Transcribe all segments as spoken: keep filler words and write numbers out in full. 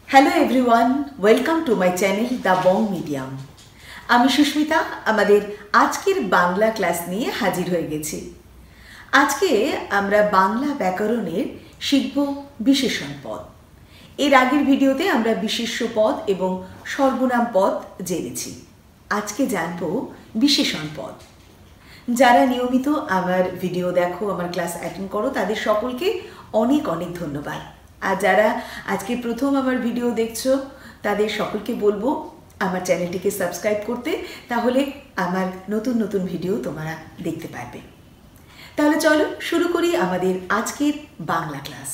Hello everyone, welcome to my channel the Bong medium. আমি সুস্মিতা আমাদের আজকের বাংলা ক্লাস নিয়ে হাজির হয়ে গেছি। আজকে আমরা বাংলা ব্যাকরণের শিখব বিশেষণ পদ। এর আগের ভিডিওতে আমরা বিশেষ্য পদ এবং সর্বনাম পদ জেনেছি। আজকে জানব বিশেষণ পদ। যারা নিয়মিত আমার ভিডিও দেখো, আমার ক্লাস অ্যাটেন্ড করো, তাদের সকলকে অনেক অনেক ধন্যবাদ। আর যারা আজকে প্রথম আমার ভিডিও দেখছো তাদের সকলকে বলবো আমার চ্যানেলটিকে সাবস্ক্রাইব করতে, তাহলে আমার নতুন নতুন ভিডিও তোমরা দেখতে পারবে। তাহলে চলো শুরু করি আমাদের আজকের বাংলা ক্লাস।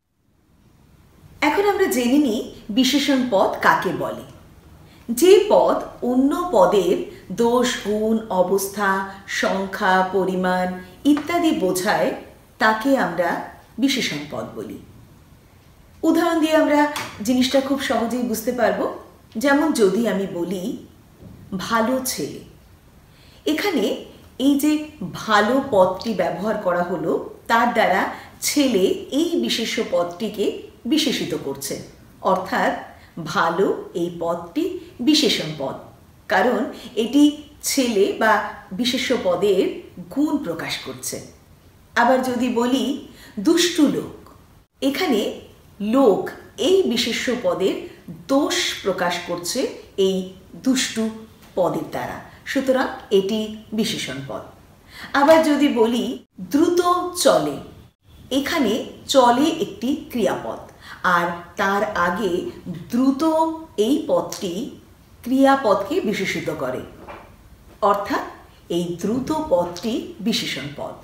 এখন আমরা জেনে নিই বিশেষণ পদ কাকে বলে। যে পদ অন্য পদের দোষ, গুণ, অবস্থা, সংখ্যা, পরিমাণ ইত্যাদি বোঝায় তাকে আমরা বিশেষণ পদ বলি। উদাহরণ দিয়ে আমরা জিনিসটা খুব সহজেই বুঝতে পারবো। যেমন যদি আমি বলি ভালো ছেলে, এখানে এই যে ভালো পদটি ব্যবহার করা হলো, তার দ্বারা ছেলে এই বিশেষ্য পদটিকে বিশেষিত করছে, অর্থাৎ ভালো এই পদটি বিশেষণ পদ, কারণ এটি ছেলে বা বিশেষ্য পদের গুণ প্রকাশ করছে। আবার যদি বলি দুষ্টু লোক, এখানে লোক এই বিশেষ্য পদের দোষ প্রকাশ করছে এই দুষ্টু পদের দ্বারা, সুতরাং এটি বিশেষণ পদ। আবার যদি বলি দ্রুত চলে, এখানে চলে একটি ক্রিয়াপদ, আর তার আগে দ্রুত এই পদটি ক্রিয়াপদকে বিশেষিত করে, অর্থাৎ এই দ্রুত পদটি বিশেষণ পদ।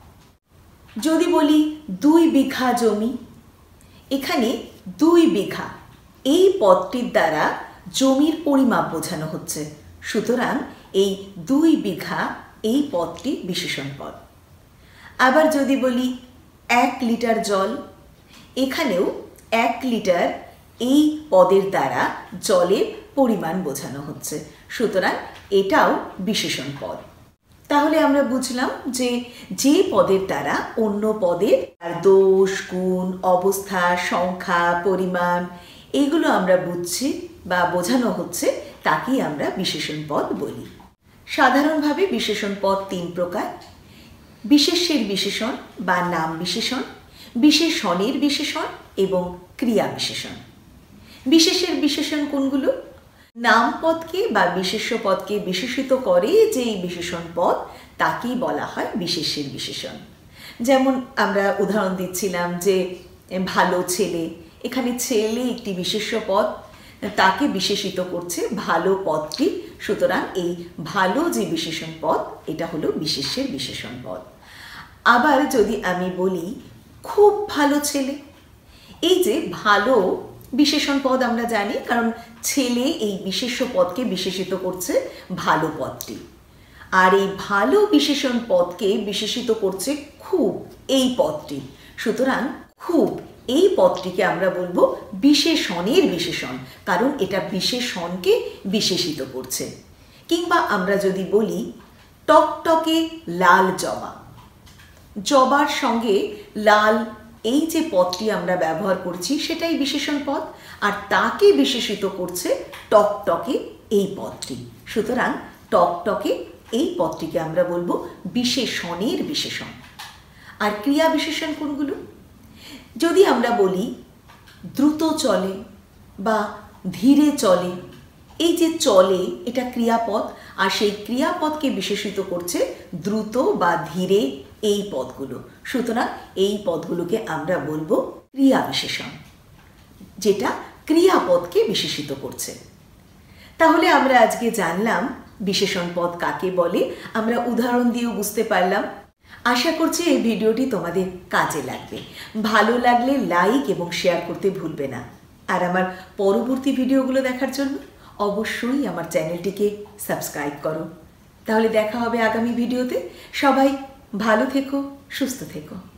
যদি বলি দুই বিঘা জমি, এখানে দুই বিঘা এই পদটির দ্বারা জমির পরিমাপ বোঝানো হচ্ছে, সুতরাং এই দুই বিঘা এই পদটি বিশেষণ পদ। আবার যদি বলি এক লিটার জল, এখানেও এক লিটার এই পদের দ্বারা জলের পরিমাণ বোঝানো হচ্ছে, সুতরাং এটাও বিশেষণ পদ। তাহলে আমরা বুঝলাম যে যে পদের দ্বারা অন্য পদের আর দোষ, গুণ, অবস্থা, সংখ্যা, পরিমাণ এগুলো আমরা বুঝছি বা বোঝানো হচ্ছে, তাকেই আমরা বিশেষণ পদ বলি। সাধারণভাবে বিশেষণ পদ তিন প্রকার: বিশেষ্যের বিশেষণ বা নাম বিশেষণ, বিশেষণের বিশেষণ এবং ক্রিয়া বিশেষণ। বিশেষের বিশেষণ কোনগুলো? নাম পদকে বা বিশেষ্য পদকে বিশেষিত করে যে এই বিশেষণ পদ, তাকেই বলা হয় বিশেষ্যের বিশেষণ। যেমন আমরা উদাহরণ দিচ্ছিলাম যে ভালো ছেলে, এখানে ছেলে একটি বিশেষ্য পদ, তাকে বিশেষিত করছে ভালো পদটি, সুতরাং এই ভালো যে বিশেষণ পদ, এটা হলো বিশেষ্যের বিশেষণ পদ। আবার যদি আমি বলি খুব ভালো ছেলে, এই যে ভালো বিশেষণ পদ আমরা জানি, কারণ ছেলে এই বিশেষ্য পদকে বিশেষিত করছে ভালো পদটি, আর এই ভালো বিশেষণ পদকে বিশেষিত করছে খুব এই পদটি, সুতরাং খুব এই পদটিকে আমরা বলবো বিশেষণের বিশেষণ, কারণ এটা বিশেষণকে বিশেষিত করছে। কিংবা আমরা যদি বলি টকটকে লাল জবা, জবার সঙ্গে লাল এই যে পদটি আমরা ব্যবহার করছি সেটাই বিশেষণ পদ, আর তাকে বিশেষিত করছে টকটকে এই পদটি, সুতরাং টকটকে এই পদটিকে আমরা বলবো বিশেষণের বিশেষণ। আর ক্রিয়া বিশেষণ কোনগুলো? যদি আমরা বলি দ্রুত চলে বা ধীরে চলে, এই যে চলে এটা ক্রিয়াপদ, আর সেই ক্রিয়াপদকে বিশেষিত করছে দ্রুত বা ধীরে এই পদগুলো, সুতরাং এই পদগুলোকে আমরা বলবো ক্রিয়া বিশেষণ, যেটা ক্রিয়াপদকে বিশেষিত করছে। তাহলে আমরা আজকে জানলাম বিশেষণ পদ কাকে বলে, আমরা উদাহরণ দিয়েও বুঝতে পারলাম। আশা করছি এই ভিডিওটি তোমাদের কাজে লাগবে। ভালো লাগলে লাইক এবং শেয়ার করতে ভুলবে না। আর আমার পরবর্তী ভিডিওগুলো দেখার জন্য অবশ্যই আমার চ্যানেলটিকে সাবস্ক্রাইব করো। তাহলে দেখা হবে আগামী ভিডিওতে। সবাই ভালো থেকো, সুস্থ থেকো।